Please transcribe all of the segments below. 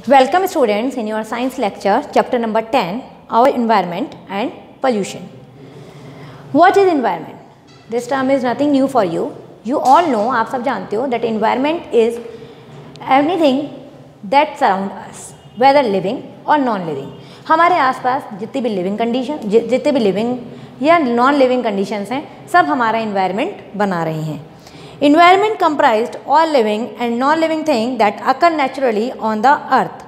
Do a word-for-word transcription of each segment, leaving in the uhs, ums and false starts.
Welcome students in your science lecture chapter number ten, our environment and pollution. What is environment? This term is nothing new for you. You all know, आप सब जानते हो that environment is anything that surround us, whether living or non-living. हमारे आसपास जितनी भी living condition, जितने भी living या non-living conditions हैं, सब हमारा environment बना रही हैं. Environment comprised all living and non-living things that occur naturally on the earth.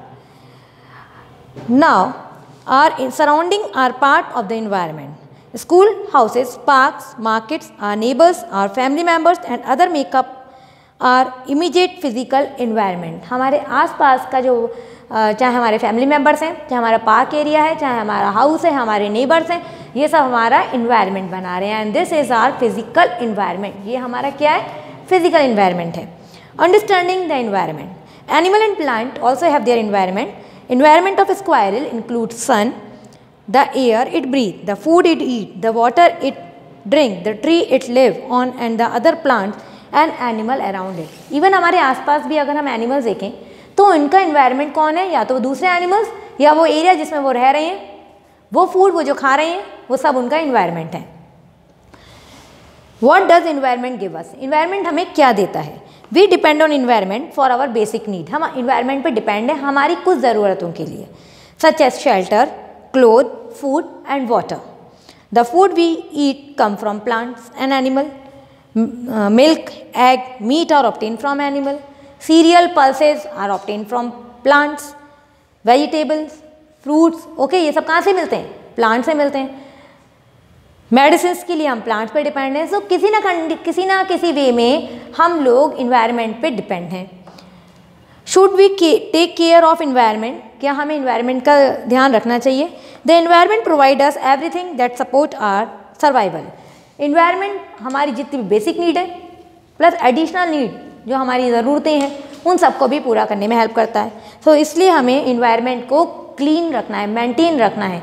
Now, our surrounding are part of the environment. School, houses, parks, markets, our neighbors, our family members and other make up our immediate physical environment. हमारे आसपास का जो चाहे हमारे family members हैं, चाहे हमारा park area है, चाहे हमारा हाउस है, हमारे नेबर्स हैं, ये सब हमारा इन्वायरमेंट बना रहे हैं. And this is our physical environment. ये हमारा क्या है? फिजिकल इन्वायरमेंट है. Understanding the environment. Animal and plant also have their environment. Environment of squirrel include sun, the air it breathe, the food it eat, the water it drink, the tree it live on and the other plants and animal around it. Even हमारे आसपास भी अगर हम animals देखें तो इनका environment कौन है? या तो वो दूसरे एनिमल्स या वो एरिया जिसमें वो रह रहे हैं, वो फूड वो जो खा रहे हैं, वो सब उनका इन्वायरमेंट है. What does environment give us? Environment हमें क्या देता है? We depend on environment for our basic need. हम इन्वायरमेंट पे डिपेंड है हमारी कुछ ज़रूरतों के लिए, such as shelter, cloth, food and water. The food we eat come from plants and animal. Milk, egg, meat are obtain from animal. Cereal, pulses are obtain from plants. Vegetables, fruits, okay, ये सब कहाँ से मिलते हैं? Plant से मिलते हैं. Medicine के लिए हम प्लांट्स पे डिपेंड हैं. सो so, किसी ना किसी ना किसी वे में हम लोग इन्वायरमेंट पे डिपेंड हैं. Should we take care of environment? क्या हमें इन्वायरमेंट का ध्यान रखना चाहिए? The environment provide us everything that support our survival. Environment हमारी जितनी भी बेसिक नीड है प्लस एडिशनल नीड जो हमारी ज़रूरतें हैं उन सबको भी पूरा करने में हेल्प करता है. सो so, इसलिए हमें इन्वायरमेंट को क्लीन रखना है, मेंटेन रखना है,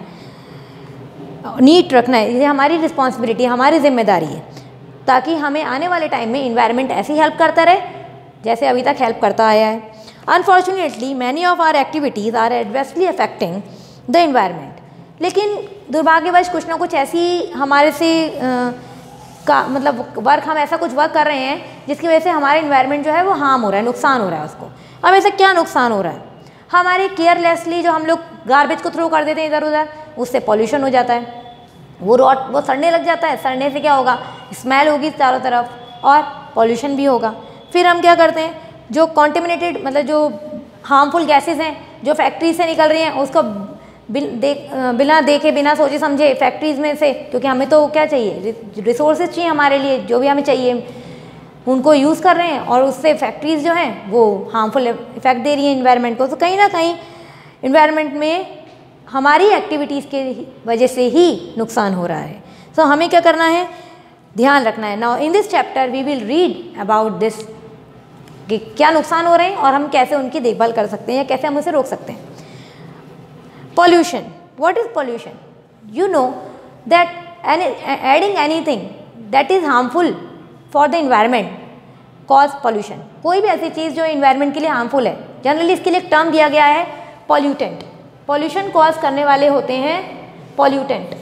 नीट रखना है. ये हमारी रिस्पॉन्सिबिलिटी, हमारी जिम्मेदारी है, ताकि हमें आने वाले टाइम में इन्वायरमेंट ऐसी हेल्प करता रहे जैसे अभी तक हेल्प करता आया है. Unfortunately many of our activities are adversely affecting the environment. लेकिन दुर्भाग्यवश कुछ ना कुछ ऐसी हमारे से आ, का मतलब वर्क हम ऐसा कुछ वर्क कर रहे हैं जिसकी वजह से हमारा इन्वायरमेंट जो है वो हार्म हो रहा है, नुकसान हो रहा है उसको. अब ऐसा क्या नुकसान हो रहा है? हमारे केयरलेसली जो हम लोग गार्बेज को थ्रो कर देते हैं इधर उधर, उससे पॉल्यूशन हो जाता है. वो रॉट वो सड़ने लग जाता है. सड़ने से क्या होगा? स्मेल होगी चारों तरफ और पॉल्यूशन भी होगा. फिर हम क्या करते हैं, जो कॉन्टेमिनेटेड मतलब जो हार्मफुल गैसेस हैं जो फैक्ट्री से निकल रही हैं उसको बिन देख बिना देखे बिना सोचे समझे फैक्ट्रीज़ में से, क्योंकि हमें तो क्या चाहिए, रिसोर्सेज चाहिए हमारे लिए, जो भी हमें चाहिए उनको यूज़ कर रहे हैं और उससे फैक्ट्रीज़ जो हैं वो हार्मफुल इफेक्ट दे रही हैं इन्वायरमेंट को. तो कहीं ना कहीं इन्वायरमेंट में हमारी एक्टिविटीज़ के वजह से ही नुकसान हो रहा है. सो so, हमें क्या करना है? ध्यान रखना है. Now in this chapter we will read about this कि क्या नुकसान हो रहे हैं और हम कैसे उनकी देखभाल कर सकते हैं या कैसे हम उसे रोक सकते हैं. Pollution. What is pollution? You know that any, adding anything that is harmful for the environment cause pollution. कोई भी ऐसी चीज़ जो environment के लिए harmful है, जनरली इसके लिए एक टर्म दिया गया है pollutant. Pollution cause करने वाले होते हैं pollutant.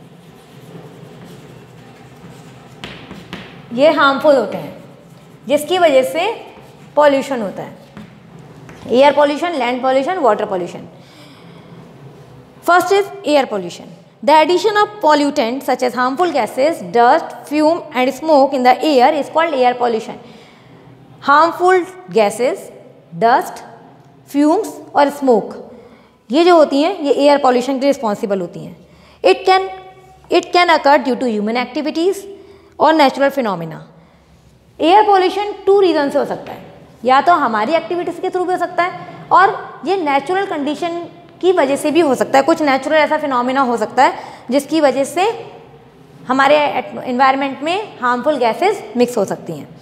ये harmful होते हैं जिसकी वजह से pollution होता है. Air pollution, land pollution, water pollution. First is air pollution. The addition of pollutants such as harmful gases, dust, fume and smoke in the air is called air pollution. Harmful gases, dust, fumes और smoke ये जो होती हैं ये air pollution के responsible होती हैं. It can it can occur due to human activities और natural phenomena. Air pollution two reasons से हो सकता है, या तो हमारी एक्टिविटीज़ के थ्रू भी हो सकता है और ये नेचुरल कंडीशन की वजह से भी हो सकता है. कुछ नेचुरल ऐसा फिनोमिना हो सकता है जिसकी वजह से हमारे एनवायरनमेंट में हार्मफुल गैसेस मिक्स हो सकती हैं.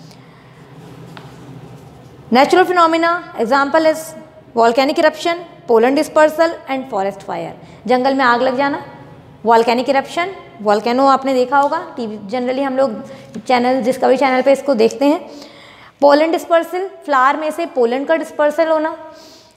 Natural phenomena example is volcanic eruption, pollen dispersal and forest fire. जंगल में आग लग जाना, वॉल्केनिक इरप्शन, वॉल्केनो आपने देखा होगा, टीवी जनरली हम लोग चैनल डिस्कवरी चैनल पे इसको देखते हैं. पोलन डिस्पर्सल, फ्लावर में से पोलन का डिस्पर्सल होना.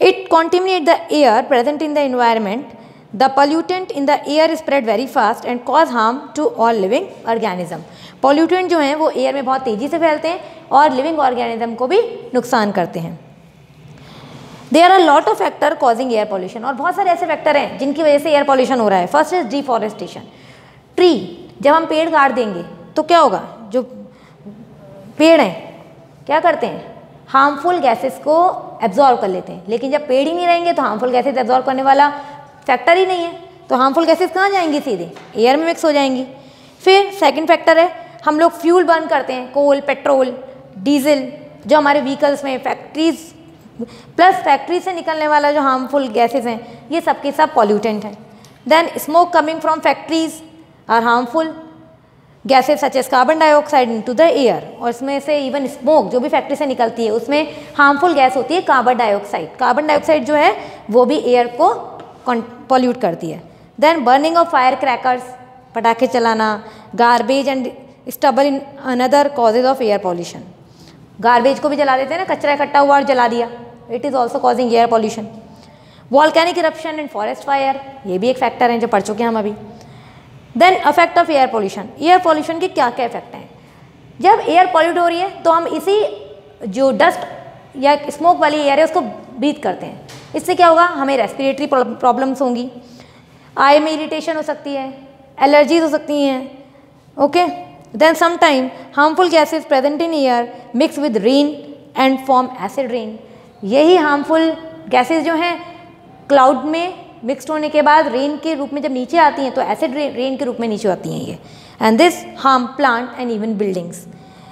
It contaminate the air present in the environment. The pollutant in the air spread very fast and cause harm to all living organism. Pollutant जो हैं वो एयर में बहुत तेज़ी से फैलते हैं और लिविंग ऑर्गेनिज्म को भी नुकसान करते हैं. There are a lot of factor causing air pollution. और बहुत सारे ऐसे फैक्टर हैं जिनकी वजह से एयर पॉल्यूशन हो रहा है. First is deforestation. ट्री, जब हम पेड़ काट देंगे तो क्या होगा, जो पेड़ हैं क्या करते हैं, हार्मफुल गैसेस को एब्जॉर्ब कर लेते हैं. लेकिन जब पेड़ ही नहीं रहेंगे तो हार्मफुल गैसेस एब्जॉर्ब करने वाला फैक्टर ही नहीं है, तो हार्मफुल गैसेस कहाँ जाएंगी, सीधे एयर में मिक्स हो जाएंगी. फिर सेकंड फैक्टर है, हम लोग फ्यूल बर्न करते हैं, कोल, पेट्रोल, डीजल, जो हमारे व्हीकल्स में, फैक्ट्रीज, प्लस फैक्ट्री से निकलने वाला जो हार्मफुल गैसेस हैं, ये सब के सब पॉल्यूटेंट हैं. Then smoke coming from factories are harmful gases such as carbon dioxide into the air. और इसमें से इवन स्मोक जो भी फैक्ट्री से निकलती है उसमें हार्मफुल गैस होती है कार्बन डाइऑक्साइड. कार्बन डाइऑक्साइड जो है वो भी एयर को पॉल्यूट करती है. Then burning of fire crackers, पटाखे चलाना, garbage and stubble in another causes of air pollution. Garbage को भी जला देते हैं ना, कचरा इकट्ठा हुआ और जला दिया, it is also causing air pollution. Volcanic eruption and forest fire, ये भी एक फैक्टर हैं जो पढ़ चुके हैं हम अभी. Then effect of air pollution. Air pollution के क्या क्या इफेक्ट हैं. जब एयर पॉल्यूट हो रही है तो हम इसी जो डस्ट या स्मोक वाली एयर है उसको ब्रीथ करते हैं. इससे क्या होगा, हमें रेस्पिरेटरी प्रॉब्लम्स होंगी, आई में इरिटेशन हो सकती है, एलर्जीज हो सकती हैं. Okay. Then sometime harmful gases present in air mix with rain and form acid rain. यही हार्मफुल गैसेज जो हैं क्लाउड में मिक्सड होने के बाद रेन के रूप में जब नीचे आती हैं तो एसिड रेन, रेन के रूप में नीचे आती हैं ये. And this harm plant and even buildings.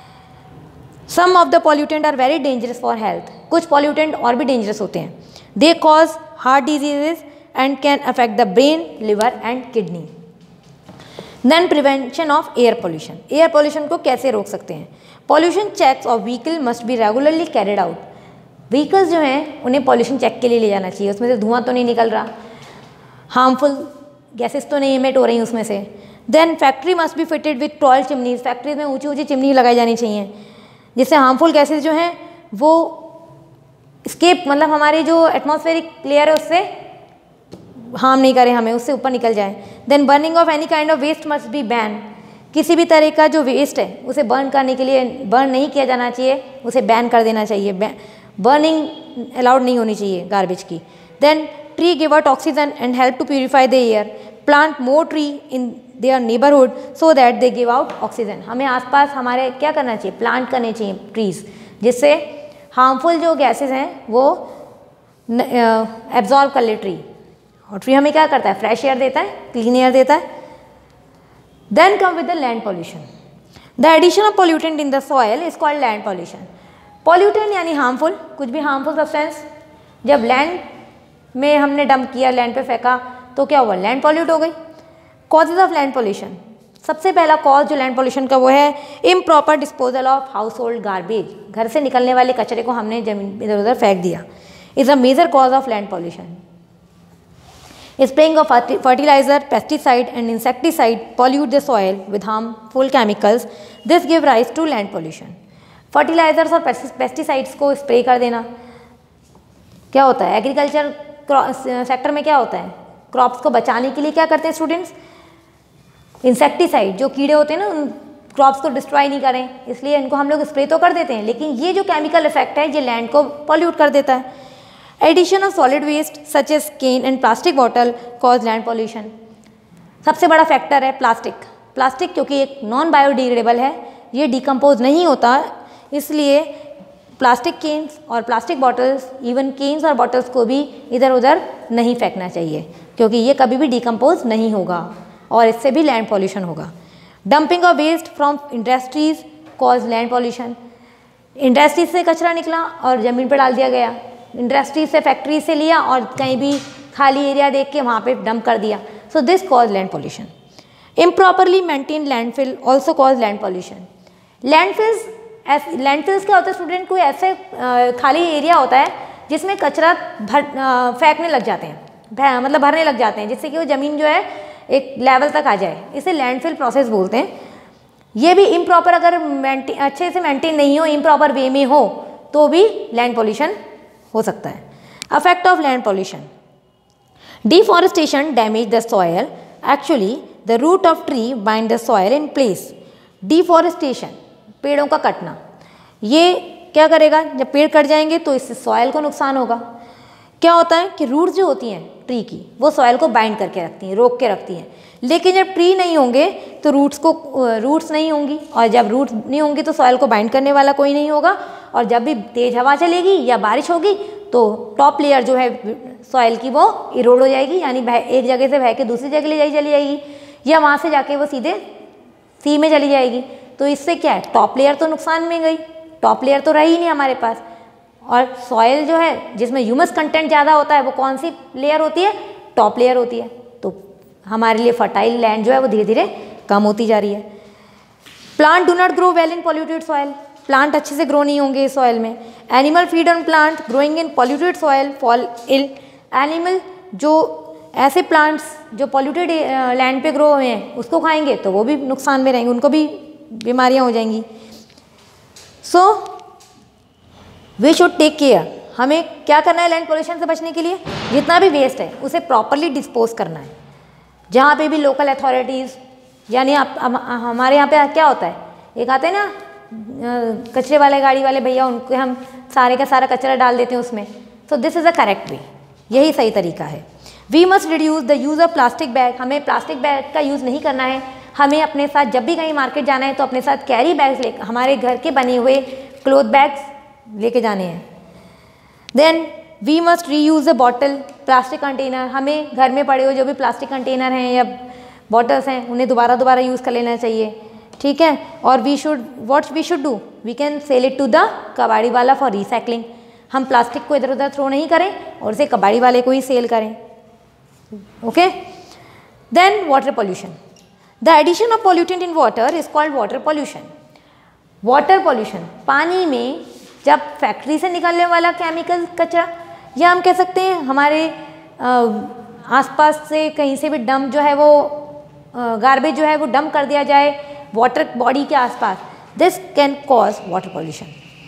Some of the pollutant are very dangerous for health. कुछ पॉल्यूटेंट और भी डेंजरस होते हैं. They cause heart diseases and can affect the brain, liver and kidney. Then prevention of air pollution. Air pollution को कैसे रोक सकते हैं. Pollution checks of vehicle must be regularly carried out. Vehicles जो हैं उन्हें पॉल्यूशन चेक के लिए ले जाना चाहिए. उसमें से धुआं तो नहीं निकल रहा, हार्मफुल गैसेस तो नहीं इमिट हो रही उसमें से. Then factory must be fitted with tall chimneys. Factories में ऊंची ऊंची चिमनी लगाई जानी चाहिए जिससे हार्मफुल गैसेस जो हैं वो स्केप, मतलब हमारी जो एटमॉस्फेरिक लेयर है उससे हार्म नहीं करें, हमें उससे ऊपर निकल जाए. Then burning of any kind of waste must be ban. किसी भी तरह का जो वेस्ट है उसे बर्न करने के लिए बर्न नहीं किया जाना चाहिए, उसे बैन कर देना चाहिए. बर्निंग अलाउड नहीं होनी चाहिए गार्बेज की. Then tree give out oxygen and help to purify the air. Plant more tree in their neighbourhood so that they give out oxygen. हमें आसपास हमारे क्या करना चाहिए, प्लांट करने चाहिए ट्रीज, जिससे हार्मफुल जो गैसेस हैं वो एब्जॉर्ब कर ले ट्री. और ट्री हमें क्या करता है, फ्रेश एयर देता है, क्लीन एयर देता है. Then come with the land pollution. The addition of pollutant in the soil is called land pollution. Pollutant यानी हार्मफुल, कुछ भी हार्मफुल सब्सटेंस जब लैंड में हमने डंप किया, लैंड पे फेंका, तो क्या हुआ, लैंड पॉल्यूट हो गई. Causes of land pollution. सबसे पहला कॉज जो लैंड पॉल्यूशन का वो है improper disposal of household garbage. घर से निकलने वाले कचरे को हमने जमीन इधर उधर फेंक दिया, is a major cause of land pollution. Spraying of fertilizer, pesticide and insecticide pollute the soil with harmful chemicals. This give rise to land pollution. Fertilizers और pesticides को स्प्रे कर देना क्या होता है, एग्रीकल्चर सेक्टर में क्या होता है, क्रॉप्स को बचाने के लिए क्या करते हैं स्टूडेंट्स, इंसेक्टिसाइड, जो कीड़े होते हैं ना उन क्रॉप्स को डिस्ट्रॉय नहीं करें, इसलिए इनको हम लोग स्प्रे तो कर देते हैं, लेकिन ये जो केमिकल इफेक्ट है ये लैंड को पॉल्यूट कर देता है. Addition of solid waste such as can and plastic bottle cause land pollution. सबसे बड़ा फैक्टर है प्लास्टिक. प्लास्टिक क्योंकि एक नॉन बायोडिग्रेडेबल है, ये डिकम्पोज नहीं होता, इसलिए प्लास्टिक केन्स और प्लास्टिक बॉटल्स, इवन केन्स और बॉटल्स को भी इधर उधर नहीं फेंकना चाहिए, क्योंकि ये कभी भी डिकम्पोज नहीं होगा और इससे भी लैंड पॉल्यूशन होगा. Dumping of waste from industries cause land pollution. Industries से कचरा निकला और ज़मीन पर डाल दिया गया, इंडस्ट्री से, फैक्ट्री से लिया और कहीं भी खाली एरिया देख के वहाँ पे डंप कर दिया, so this cause land pollution. Improperly maintain landfill also cause land pollution. Landfills landfills क्या होता है स्टूडेंट, कोई ऐसे आ, खाली एरिया होता है जिसमें कचरा भर फेंकने लग जाते हैं, मतलब भरने लग जाते हैं, जिससे कि वो ज़मीन जो है एक लेवल तक आ जाए, इसे लैंडफिल प्रोसेस बोलते हैं. ये भी इम्प्रॉपर अगर मेंटेन अच्छे से मेंटेन नहीं हो, इम्प्रॉपर वे में हो, तो भी लैंड पॉल्यूशन हो सकता है. Effect of land pollution. Deforestation damage the soil. Actually, the root of tree bind the soil in place. Deforestation, पेड़ों का कटना, ये क्या करेगा, जब पेड़ कट जाएंगे तो इससे सॉइल को नुकसान होगा। क्या होता है कि रूट्स जो होती हैं ट्री की वो सॉइल को बाइंड करके रखती हैं, रोक के रखती हैं। लेकिन जब ट्री नहीं होंगे तो रूट्स को रूट्स नहीं होंगी, और जब रूट्स नहीं होंगी तो सॉइल को बाइंड करने वाला कोई नहीं होगा, और जब भी तेज़ हवा चलेगी या बारिश होगी तो टॉप लेयर जो है सॉइल की वो इरोड हो जाएगी, यानी एक जगह से बह के दूसरी जगह ले जाई चली जाएगी, या वहाँ से जाके वो सीधे सी में चली जाएगी। तो इससे क्या है, टॉप लेयर तो नुकसान में गई, टॉप लेयर तो रही नहीं हमारे पास। और सॉइल जो है जिसमें ह्यूमस कंटेंट ज़्यादा होता है वो कौन सी लेयर होती है, टॉप लेयर होती है। तो हमारे लिए फर्टाइल लैंड जो है वो धीरे धीरे कम होती जा रही है। Plant do not grow well in polluted soil, plant अच्छे से ग्रो नहीं होंगे इस सॉइल में। Animal feed on plant growing in polluted soil fall ill, animal जो ऐसे प्लांट्स जो पॉल्यूटेड लैंड पे ग्रो हुए हैं उसको खाएंगे तो वो भी नुकसान में रहेंगे, उनको भी बीमारियां हो जाएंगी। So we should take care, हमें क्या करना है लैंड पोल्यूशन से बचने के लिए, जितना भी वेस्ट है उसे प्रॉपरली डिस्पोज करना है। जहाँ पे भी लोकल अथॉरिटीज़, यानी आप, आप, हमारे यहाँ पे क्या होता है, एक आते हैं ना कचरे वाले गाड़ी वाले भैया, उनको हम सारे का सारा कचरा डाल देते हैं उसमें। So this is a correct way, यही सही तरीका है। We must reduce the use of plastic bag, हमें प्लास्टिक बैग का यूज़ नहीं करना है। हमें अपने साथ जब भी कहीं मार्केट जाना है तो अपने साथ कैरी बैग्स ले, हमारे घर के बने हुए क्लोथ बैग्स लेके जाने हैं। Then we must reuse the bottle, plastic container, हमें घर में पड़े हुए जो भी प्लास्टिक कंटेनर हैं या बॉटल्स हैं उन्हें दोबारा दोबारा यूज़ कर लेना चाहिए, ठीक है। और we should what we should do, we can sell it to the kabadi wala for recycling, हम प्लास्टिक को इधर उधर थ्रो नहीं करें और उसे कबाड़ी वाले को ही सेल करें, okay. Then water pollution, the addition of pollutant in water is called water pollution. Water pollution, पानी में जब फैक्ट्री से निकलने वाला केमिकल कचरा, या हम कह सकते हैं हमारे आसपास से कहीं से भी डंप जो है वो गार्बेज जो है वो डंप कर दिया जाए वाटर बॉडी के आसपास, this can cause water pollution.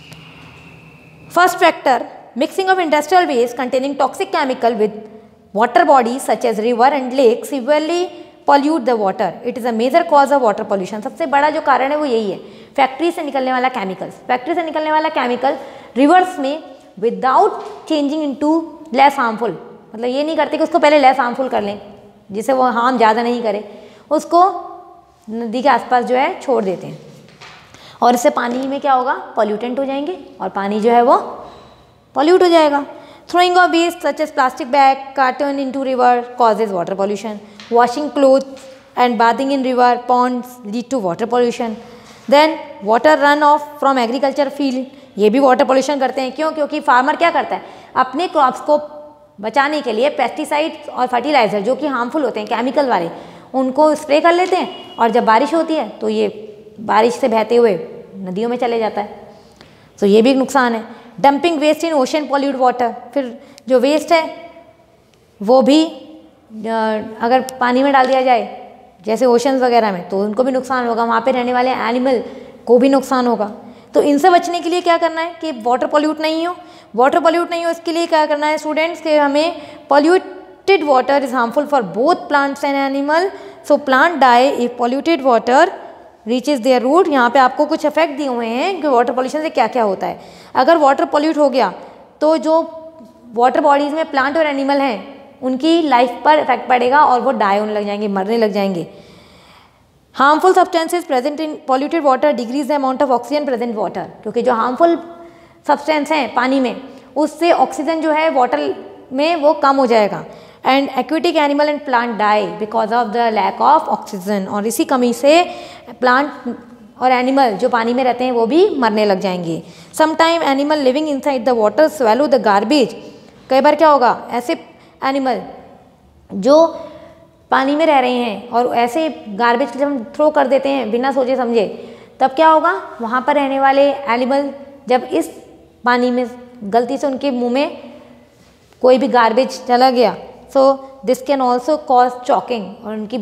First factor, mixing of industrial waste containing toxic chemical with water bodies such as river and lake severely pollute the water. It is a major cause of water pollution. सबसे बड़ा जो कारण है वो यही है, factory से निकलने वाला केमिकल्स। फैक्ट्री से निकलने वाला केमिकल रिवर्स में without changing into less harmful, मतलब ये नहीं करते कि उसको पहले लेस हार्मफुल कर लें जिससे वो हार्म ज़्यादा नहीं करे, उसको नदी के आसपास जो है छोड़ देते हैं, और इससे पानी में क्या होगा, पॉल्यूटेंट हो जाएंगे और पानी जो है वो पॉल्यूट हो जाएगा। Throwing of waste such as plastic bag, carton into river causes water pollution. Washing clothes and bathing in river, ponds lead to water pollution. Then water runoff from agriculture field, ये भी water pollution करते हैं। क्यों? क्योंकि farmer क्या करता है, अपने क्रॉप्स को बचाने के लिए पेस्टिसाइड्स और फर्टिलाइज़र जो कि हार्मफुल होते हैं केमिकल वाले, उनको स्प्रे कर लेते हैं, और जब बारिश होती है तो ये बारिश से बहते हुए नदियों में चले जाता है। तो ये भी एक नुकसान है। Dumping waste in ocean pollute water, फिर जो वेस्ट है वो भी अगर पानी में डाल दिया जाए जैसे ओशंस वगैरह में तो उनको भी नुकसान होगा, वहाँ पे रहने वाले एनिमल को भी नुकसान होगा। तो इनसे बचने के लिए क्या करना है कि वाटर पॉल्यूट नहीं हो, वाटर पॉल्यूट नहीं हो इसके लिए क्या करना है स्टूडेंट्स, कि हमें polluted water is harmful for both plants and animal, so plant die if polluted water reaches their root. यहाँ पे आपको कुछ इफेक्ट दिए हुए हैं कि वाटर पॉल्यूशन से क्या क्या होता है। अगर वाटर पॉल्यूट हो गया तो जो वाटर बॉडीज़ में प्लांट और एनिमल हैं उनकी लाइफ पर इफेक्ट पड़ेगा और वो डाई होने लग जाएंगे, मरने लग जाएंगे। Harmful substances present in polluted water decrease the amount of oxygen present water, क्योंकि जो हार्मफुल सब्सटेंस हैं पानी में उससे ऑक्सीजन जो है वाटर में वो कम हो जाएगा। And aquatic animal and plant die because of the lack of oxygen, और इसी कमी से प्लांट और एनिमल जो पानी में रहते हैं वो भी मरने लग जाएंगे। Sometime animal living inside the water swallow the garbage, कई बार क्या होगा ऐसे एनिमल जो पानी में रह रहे हैं और ऐसे गार्बेज जब हम थ्रो कर देते हैं बिना सोचे समझे, तब क्या होगा वहाँ पर रहने वाले एनिमल जब इस पानी में गलती से उनके मुंह में कोई भी गार्बेज चला गया, so this can also cause choking, और उनकी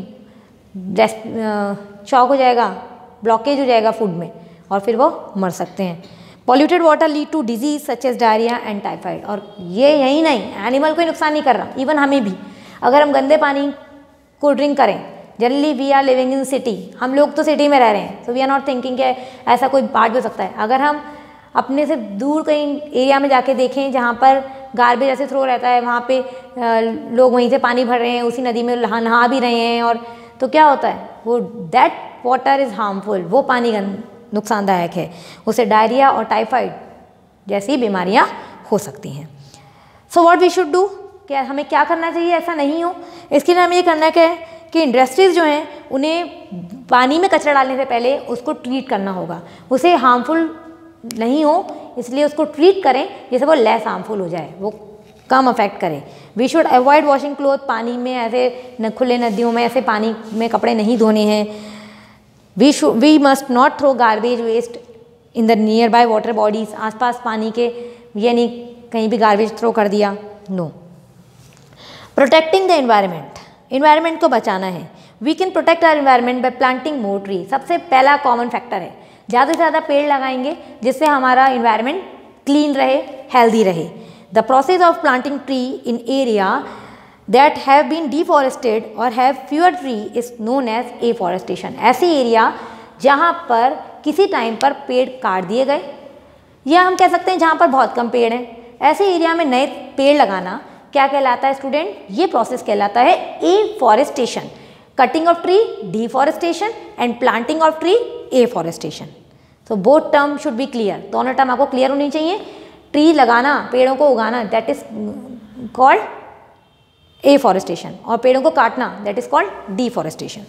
चॉक हो जाएगा, ब्लॉकेज हो जाएगा फूड में और फिर वो मर सकते हैं। Polluted water lead to disease such as diarrhoea and typhoid. और ये यही नहीं, एनिमल को ही नुकसान नहीं कर रहा, इवन हमें भी। अगर हम गंदे पानी को ड्रिंक करें, generally we are living in city, हम लोग तो सिटी में रह रहे हैं, so we are not thinking कि ऐसा कोई पार्ट भी हो सकता है। अगर हम अपने से दूर कहीं एरिया में जाके देखें जहाँ पर गार्बेज ऐसे थ्रो रहता है, वहाँ पे लोग वहीं से पानी भर रहे हैं, उसी नदी में नहा भी रहे हैं, और तो क्या होता है, वो दैट वाटर इज़ हार्मफुल, वो पानी नुकसानदायक है, उससे डायरिया और टाइफाइड जैसी बीमारियाँ हो सकती हैं। So what we should do, क्या हमें क्या करना चाहिए ऐसा नहीं हो। इसके लिए हमें ये करना क्या है कि इंडस्ट्रीज़ जो हैं उन्हें पानी में कचरा डालने से पहले उसको ट्रीट करना होगा, उसे हार्मफुल नहीं हो इसलिए उसको ट्रीट करें जैसे वो लेस हार्मफुल हो जाए, वो कम अफेक्ट करे। We should avoid washing cloth, पानी में ऐसे न खुले नदियों में ऐसे पानी में कपड़े नहीं धोने हैं। We should we must not throw garbage waste in the nearby water bodies, आसपास पानी के ये नहीं कहीं भी गार्बेज थ्रो कर दिया, no. Protecting the environment, environment को बचाना है। We can protect our environment by planting more tree, सबसे पहला कॉमन फैक्टर है, ज़्यादा से ज़्यादा पेड़ लगाएंगे जिससे हमारा इन्वायरमेंट क्लीन रहे, हेल्दी रहे। The process of planting tree in area that have been deforested और have fewer tree is known as afforestation. ऐसे एरिया जहाँ पर किसी टाइम पर पेड़ काट दिए गए, या हम कह सकते हैं जहाँ पर बहुत कम पेड़ हैं, ऐसे एरिया में नए पेड़ लगाना क्या कहलाता है स्टूडेंट, ये प्रोसेस कहलाता है afforestation. Cutting of tree deforestation and planting of tree afforestation. तो both term should be clear, दोनों टर्म आपको क्लियर होनी चाहिए। ट्री लगाना, पेड़ों को उगाना, दैट इज कॉल्ड एफॉरेस्टेशन, और पेड़ों को काटना that is called deforestation.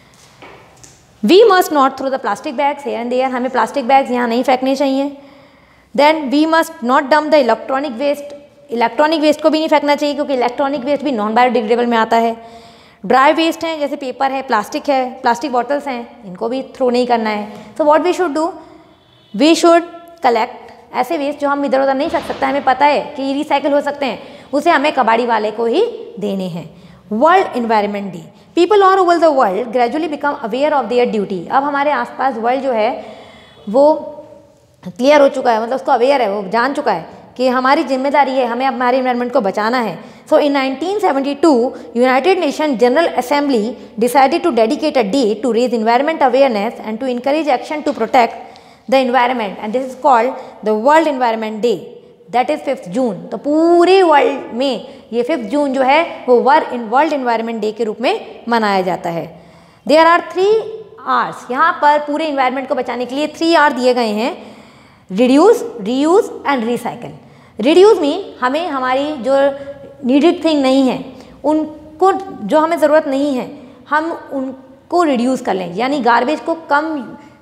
We must not throw the plastic bags here and there, हमें प्लास्टिक बैग्स यहाँ नहीं फेंकने चाहिए। Then we must not dump the electronic waste, electronic waste को भी नहीं फेंकना चाहिए क्योंकि इलेक्ट्रॉनिक वेस्ट भी नॉन बायोडिग्रेडेबल में आता है। ड्राई वेस्ट हैं जैसे पेपर है, प्लास्टिक है, प्लास्टिक बॉटल्स हैं, इनको भी थ्रो नहीं करना है। So what we should do, we should collect ऐसे वेस्ट जो हम इधर उधर नहीं फेंक सकते, हमें पता है कि ये रिसाइकिल हो सकते हैं, उसे हमें कबाड़ी वाले को ही देने हैं। World environment day, people all over the world gradually become aware of their duty. अब हमारे आसपास वर्ल्ड जो है वो क्लियर हो चुका है, मतलब उसको अवेयर है, वो जान चुका है कि हमारी जिम्मेदारी है, हमें हमारे इन्वायरमेंट को बचाना है। So in nineteen seventy two United Nation General Assembly decided to dedicate a day to raise environment awareness and to encourage action to protect the environment, and this is called the world environment day, that is fifth June. तो पूरे world में ये fifth June जो है वो world in world environment day के रूप में मनाया जाता है। देयर आर थ्री आर्स, यहाँ पर पूरे इन्वायरमेंट को बचाने के लिए थ्री आर दिए गए हैं, reduce, reuse and recycle. Reduce में हमें हमारी जो नीडेड थिंग नहीं है, उनको जो हमें ज़रूरत नहीं है, हम उनको रिड्यूस कर लें, यानी गार्बेज को कम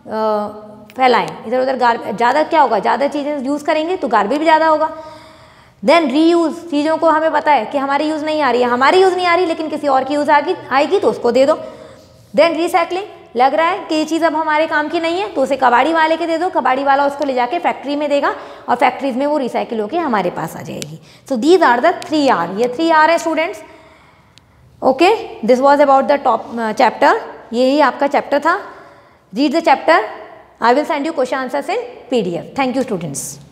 फैलाएं इधर उधर। गार्बेज ज़्यादा क्या होगा, ज़्यादा चीज़ें यूज़ करेंगे तो गार्बेज भी ज़्यादा होगा। देन रीयूज़, चीज़ों को हमें पता है कि हमारी यूज़ नहीं आ रही है, हमारी यूज़ नहीं आ रही लेकिन किसी और की यूज़ आएगी आएगी तो उसको दे दो। देन रिसाइकलिंग, लग रहा है कि ये चीज़ अब हमारे काम की नहीं है तो उसे कबाड़ी वाले के दे दो, कबाड़ी वाला उसको ले जाके फैक्ट्री में देगा और फैक्ट्रीज में वो रिसाइकिल होकर हमारे पास आ जाएगी। So these are the three R, ये थ्री आर है students. Okay, this was about the top chapter, यही आपका चैप्टर था। Read the chapter, I will send you question answers in PDF. Thank you students.